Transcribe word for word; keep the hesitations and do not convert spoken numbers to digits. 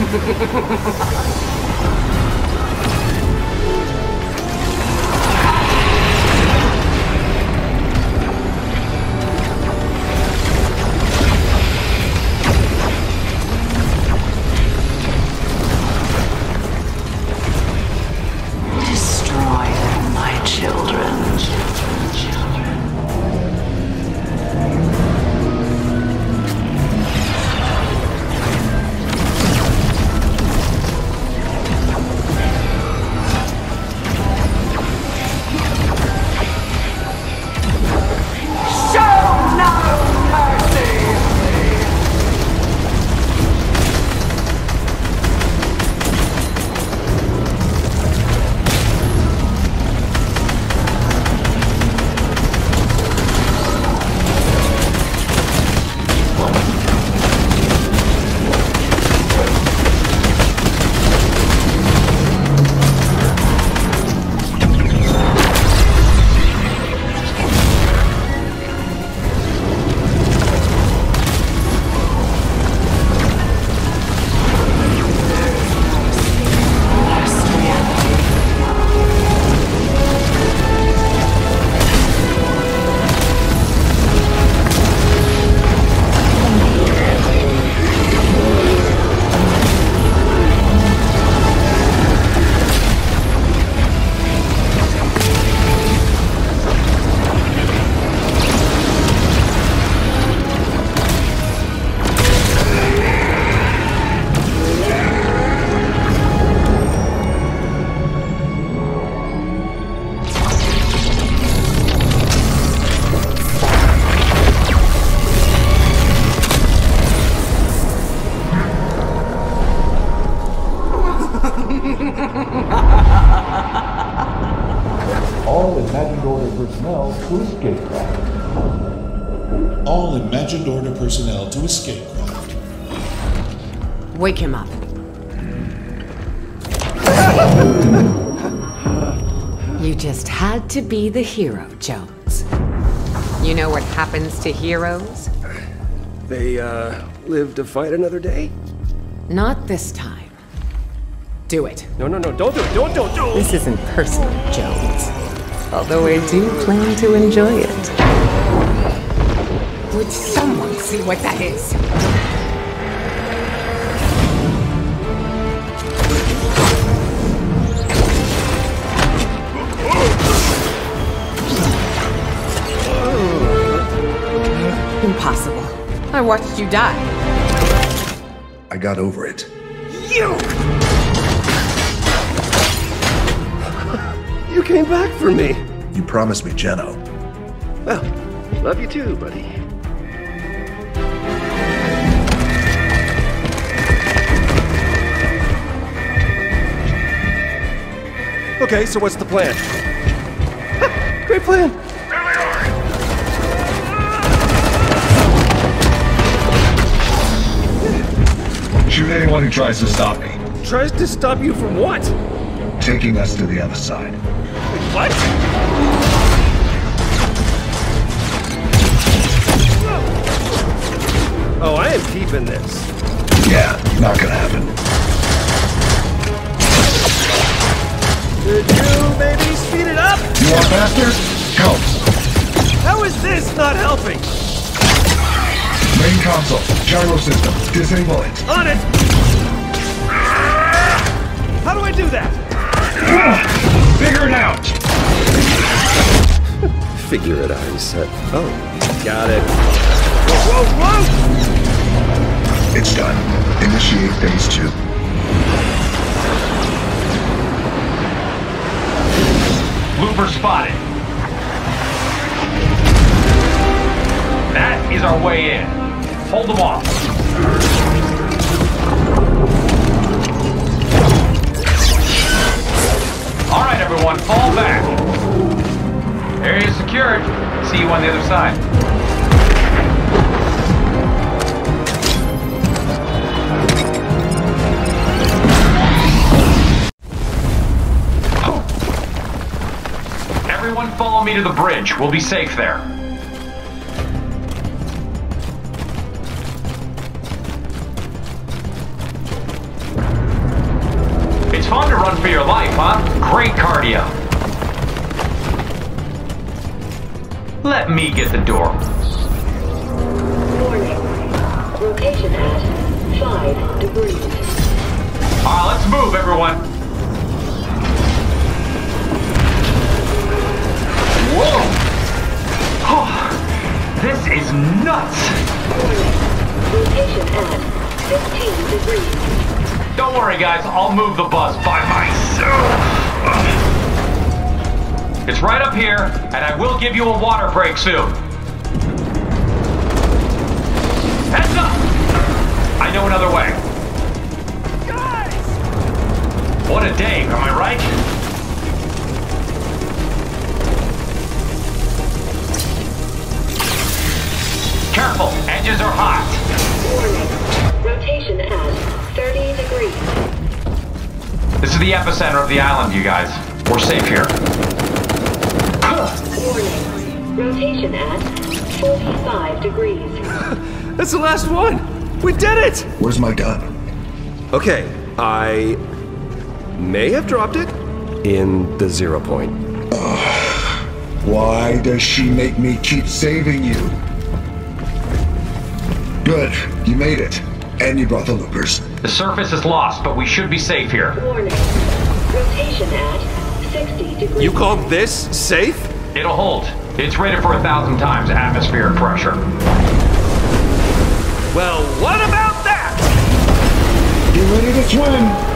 All imagined order personnel to escape craft. All imagined order personnel to escape craft. Wake him up. You just had to be the hero, Jones. You know what happens to heroes? They, uh, live to fight another day? Not this time. Do it. No, no, no, don't do it, don't, don't, don't! This isn't personal, Jones. Although I do plan to enjoy it. Would someone see what that is? Impossible. I watched you die. I got over it. You! You came back for me. You promised me Jeno. Well, love you too, buddy. Okay, so what's the plan? Great plan. Shoot anyone who tries to stop me. Tries to stop you from what? Taking us to the other side. Wait, what? Oh, I am keeping this. Yeah, not gonna happen. Could you maybe speed it up? You want faster? Help. How is this not helping? Main console, gyro system, disable it. On it! How do I do that? Figure it out! Figure it out, he said. Oh, got it. Whoa, whoa, whoa! It's done. Initiate phase two. Looper spotted. That is our way in. Hold them off. All right, everyone, fall back. Area secured. See you on the other side. Everyone follow me to the bridge. We'll be safe there. run for your life, huh? Great cardio. Let me get the door. Warning. Rotation at five degrees. Alright, let's move, everyone. Whoa! Oh, this is nuts! Warning. Rotation at fifteen degrees. Don't worry, guys. I'll move the bus by myself. It's right up here, and I will give you a water break soon. Heads up! I know another way. Guys! What a day, am I right? Careful, edges are hot. Warning. Rotation at thirty degrees. This is the epicenter of the island, you guys. We're safe here. Warning. Rotation at forty-five degrees. That's the last one! We did it! Where's my gun? Okay, I may have dropped it in the zero point. Why does she make me keep saving you? Good, you made it. And you brought the loopers. The surface is lost, but we should be safe here. Warning. Rotation at sixty degrees. You call this safe? It'll hold. It's rated for a thousand times atmospheric pressure. Well, what about that? Get ready to swim!